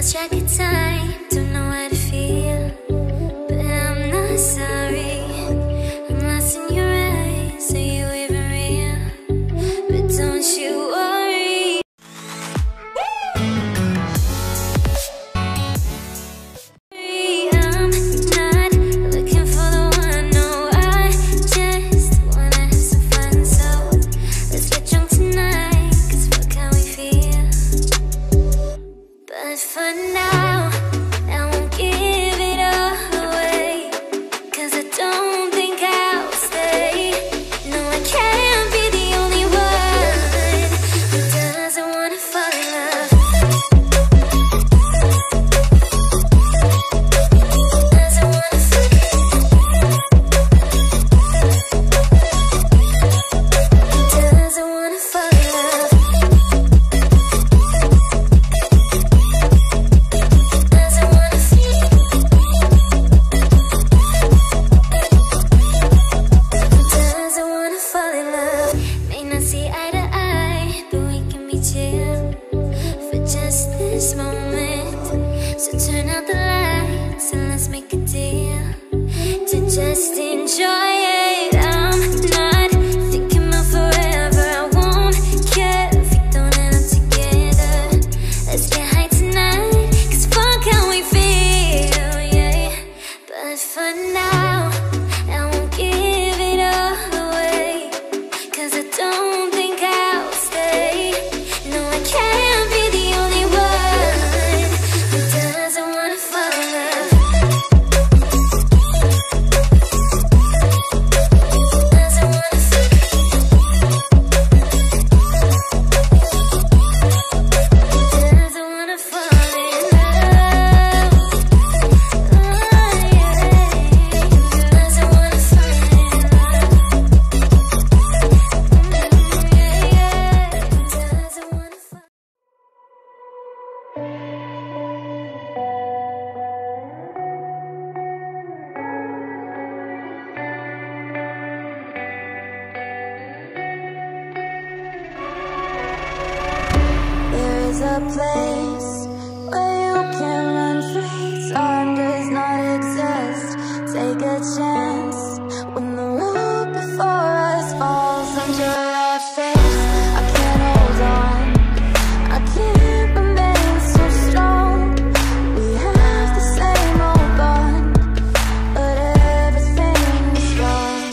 lost track of time, don't know how to feel, but I'm not sorry. I'm lost in your eyes, are you even real? But don't you worry. I'm not looking for the one, no, I just wanna have some fun. So let's get drunk tonight, 'cause fuck how we feel. But for now, I won't give it all away, 'cause I don't think I'll stay. No, I can't be the only one who doesn't wanna fall in love. Doesn't wanna fall in love. This moment, so turn out the lights and let's make a deal to just enjoy it. I'm not thinking about forever. I won't care if we don't end up together. Let's get high tonight, 'cause fuck how we feel, yeah. But for now, I won't give it all away, 'cause I don't think I'll stay. No, I can't be the only one who doesn't wanna fall in love. Doesn't wanna fall in love. Doesn't wanna fall in love. Oh, yeah. Doesn't wanna fall in love. Yeah. Doesn't wanna fall. There is a place where you can run free. Time does not exist. Take a chance when the road before us falls under our face. I can't hold on, I can't remain so strong. We have the same old bond, but everything is wrong.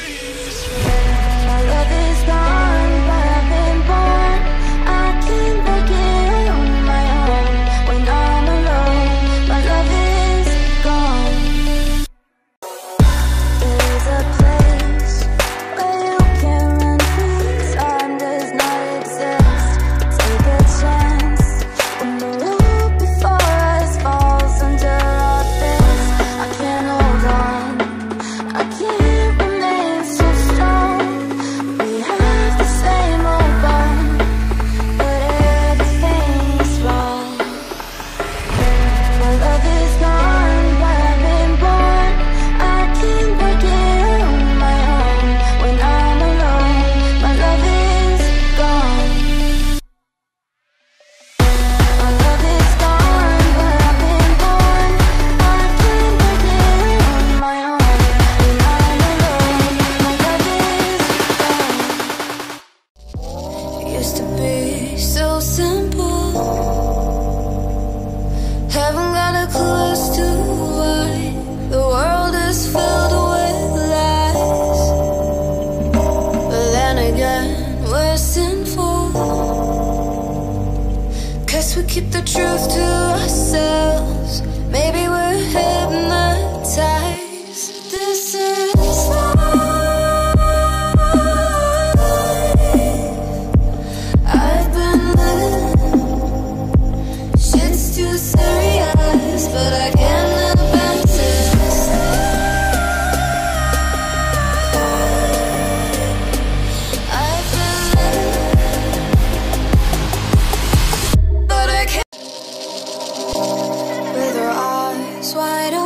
My love is gone, but I've been born. I can't break it on my own. When I'm alone, my love is gone. There is a place where you can run free. Time does not exist. Take a chance when the road before us falls under our face. I can't hold on, I can't remain so strong. We have the same old bond, but everything's wrong. My love is gone, but I've been born. I can't break it on my own. When I'm alone, my love is gone. My love is gone, but I've been born. I can't break it on my own. When I'm alone, my love is gone. It used to be so simple. Haven't got a clue as to why the world is filled with lies. But then again, we're sinful, 'cause we keep the truth to ourselves. Maybe we're hypnotized. This is life I've been living. Shit's too serious, but I can't advance it. I've been living, but I can't. With our eyes wide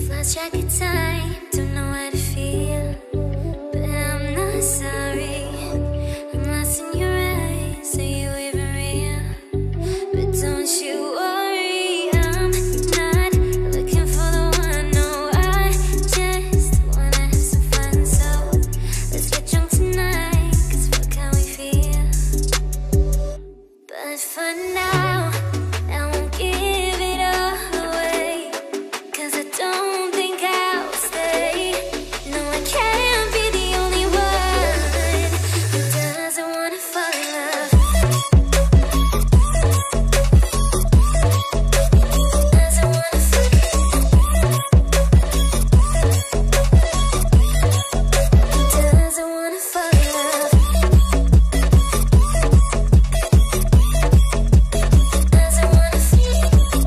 lost track of time, don't know how to feel, but I'm not sorry. I'm lost in your eyes, are you even real? But don't you worry, I'm not looking for the one. No, I just wanna have some fun. So let's get drunk tonight, 'cause fuck how we feel. But for now, I won't give it all away, 'cause I don't think I'll stay. No, I can't be the only one who doesn't wanna fall in love. Doesn't wanna fall. Doesn't wanna fall in love. Doesn't wanna fall.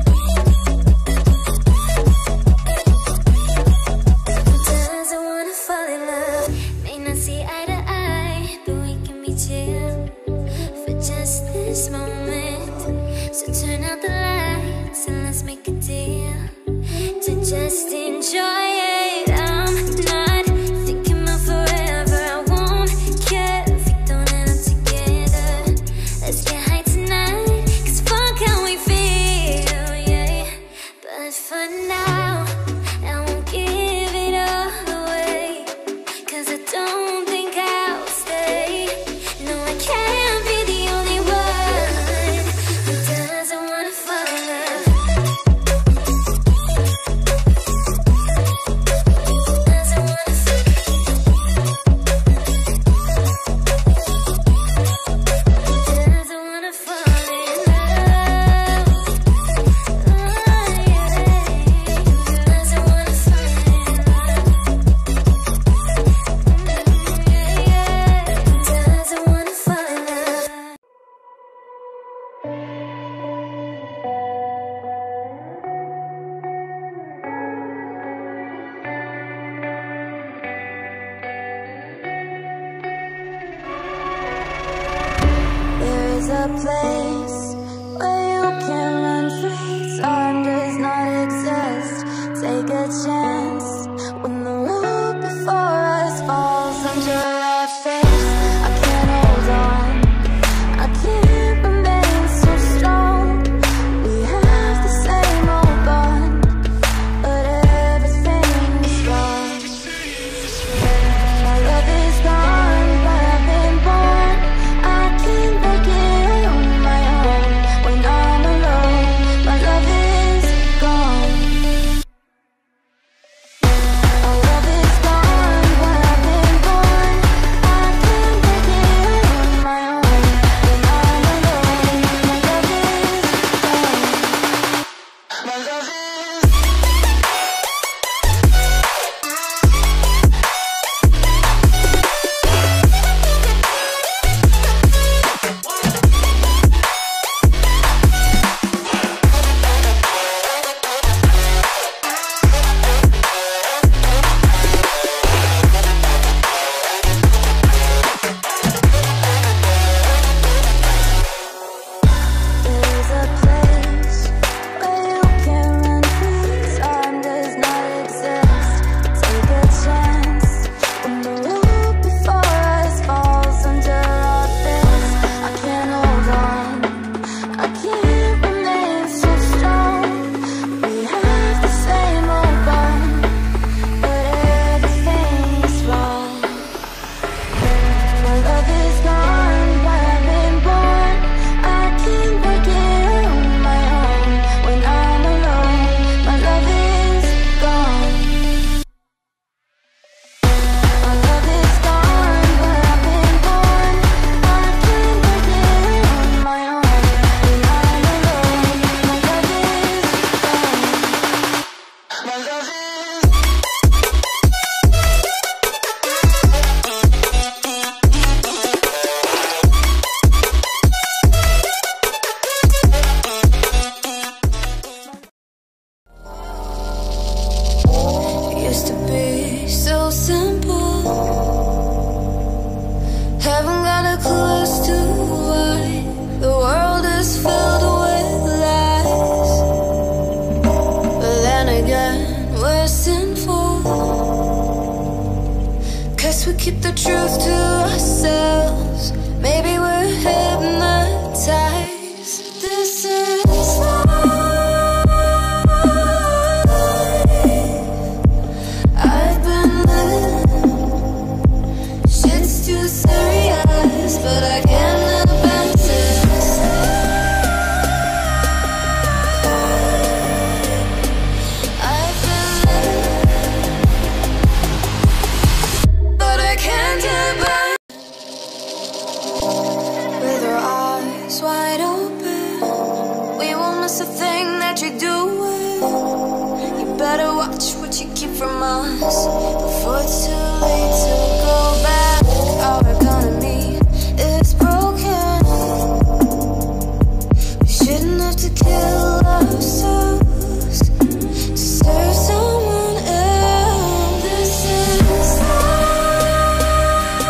Doesn't wanna fall in love. May not see eye to eye, but we can be chill for just this moment. So turn out the lights and let's make a deal to just enjoy it. I'm not thinking about forever. I won't care if we don't end up together. Let's get high tonight, 'cause fuck how we feel, yeah. But for now, I won't give it all away, 'cause I don't think I'll stay. No, I can't be the only one who doesn't wanna fall in love. Doesn't wanna fall. Doesn't wanna fall in love. Oh, yeah. Doesn't wanna fall in love. Yeah. Doesn't wanna fall in love. There is a place where you can run free. Time does not exist. Take a chance when the road before us falls under our face. I can't hold on. I can't remain so strong. We have the same old bond, but everything is wrong. My love is gone, but I've been born. I can't make it on my own when I'm alone. My love is gone. My love is gone, but I've been born. I can't make it on my own when I'm alone. My love is gone. My love is. There is a place where you can run free. Time does not exist. Take a chance when the road before us falls under our face. I can't hold on. I can't remain so strong. We have the same old bond, but everything is wrong. My love is gone, but I've been born. I can't break it on my own when I'm alone. My love is gone. My love is gone, but I've been born. I can't break it on my own when I'm alone. My love is gone. My love is. Used to be so simple. Haven't got a clue as to why the world is filled with lies. But then again, where we're sinful, 'cause we keep the truth to ourselves. Maybe we're hypnotized. This is life. I've been living. Shit's too serious, but I can't abandon this. I've been living, but I can't abandon. With our eyes wide open, we won't miss a thing that you're doing. You better watch what you keep from us before it's too late to go back. Our economy is broken. We shouldn't have to kill ourselves to serve someone else. This is life.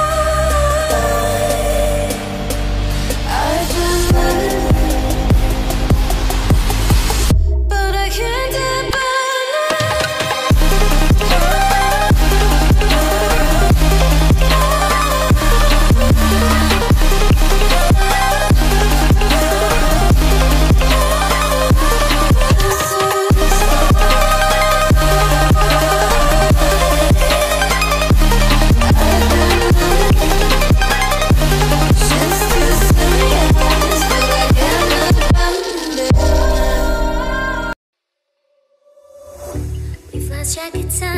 I've been living, but I can't We've lost track of time.